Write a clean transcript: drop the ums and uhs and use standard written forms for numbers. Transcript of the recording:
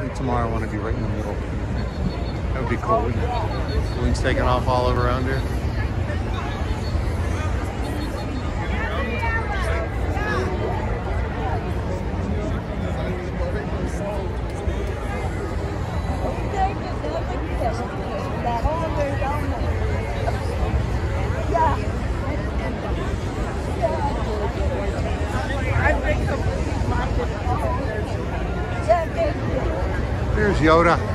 think tomorrow I want to be right in the middle. That would be cool, wouldn't it? Wings taking off all over around here. There's Yoda.